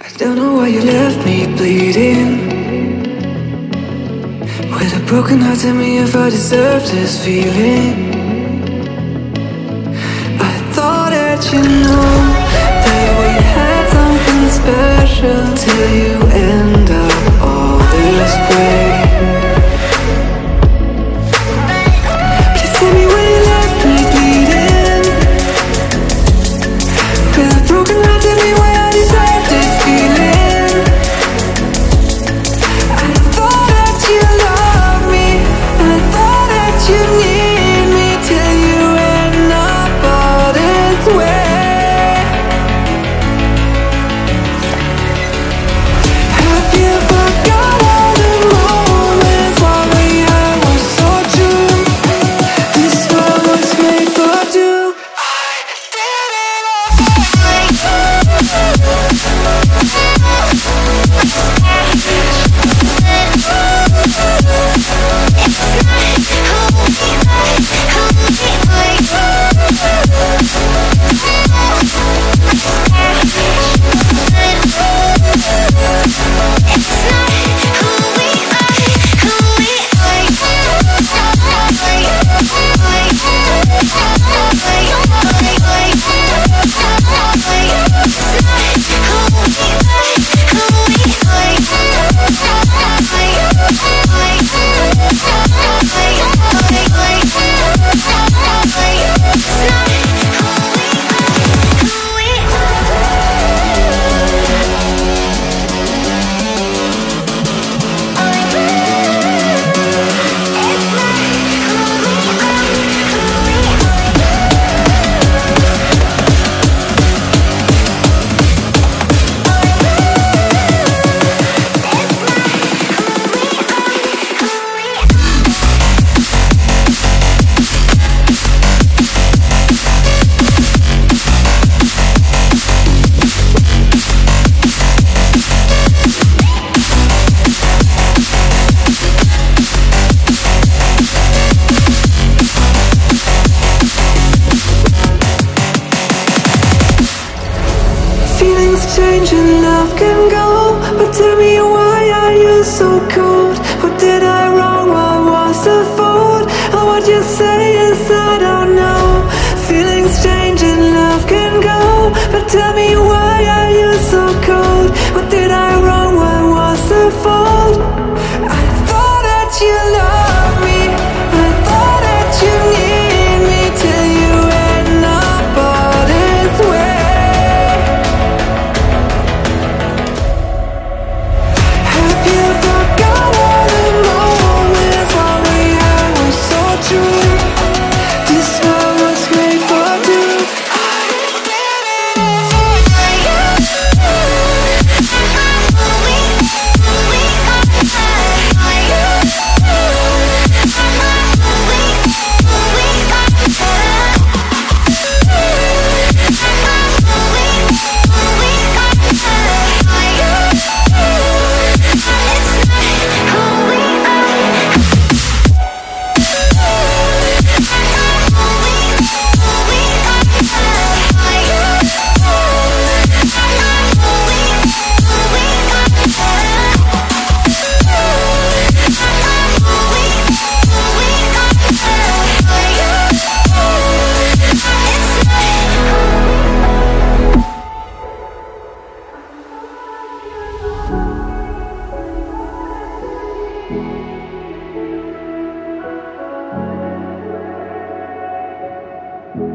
I don't know why you left me bleeding. With a broken heart, tell me if I deserve this feeling. I thought that you know that we had something special till you end up all this way. Please tell me why you left me bleeding. With a broken heart, tell me why I deserve this feeling. I thought that you loved me, I thought that you need me till you end up all this way. Have you forgot all the moments while we had was so true? This world was made for two. I did it change and love can go, but tell me why are you so cold? What did I wrong? What was the fault? Or what you say is I don't know. Feelings change and love can go, but tell me why are you so cold? What did I wrong? What was the fault? I thought that you loved me, I thought that you need me till you end up all this way.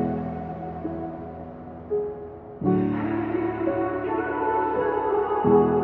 You